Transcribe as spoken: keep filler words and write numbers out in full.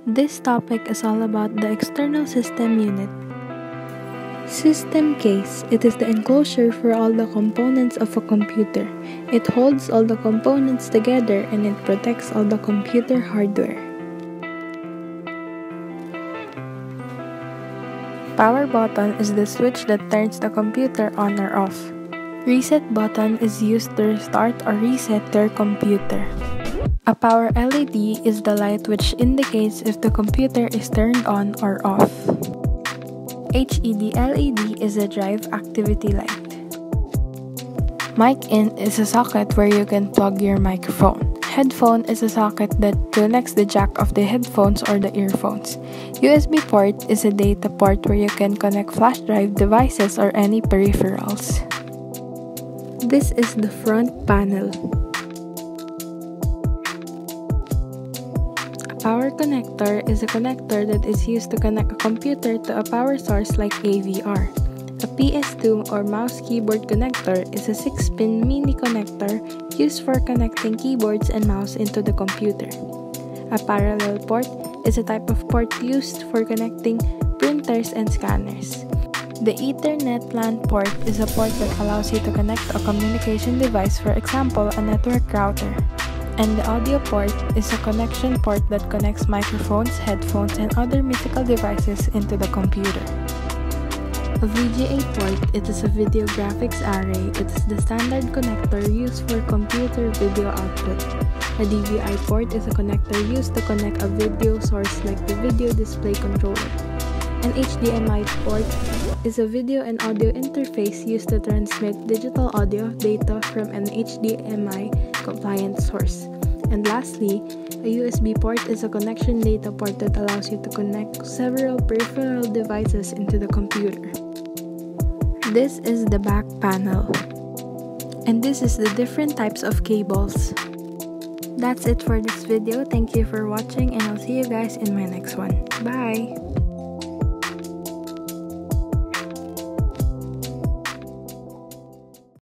This topic is all about the external system unit. System case. It is the enclosure for all the components of a computer. It holds all the components together and it protects all the computer hardware. Power button is the switch that turns the computer on or off. Reset button is used to restart or reset your computer. A power L E D is the light which indicates if the computer is turned on or off. H E D L E D is a drive activity light. Mic in is a socket where you can plug your microphone. Headphone is a socket that connects the jack of the headphones or the earphones. U S B port is a data port where you can connect flash drive devices or any peripherals. This is the front panel. A power connector is a connector that is used to connect a computer to a power source like A V R. A P S two or mouse keyboard connector is a six pin mini connector used for connecting keyboards and mouse into the computer. A parallel port is a type of port used for connecting printers and scanners. The Ethernet LAN port is a port that allows you to connect a communication device, for example, a network router. And the audio port is a connection port that connects microphones, headphones, and other musical devices into the computer. A V G A port, it is a video graphics array. It is the standard connector used for computer video output. A D V I port is a connector used to connect a video source like the video display controller. An H D M I port is a video and audio interface used to transmit digital audio data from an H D M I compliant source. And lastly, a U S B port is a connection data port that allows you to connect several peripheral devices into the computer. This is the back panel. And this is the different types of cables. That's it for this video. Thank you for watching and I'll see you guys in my next one. Bye!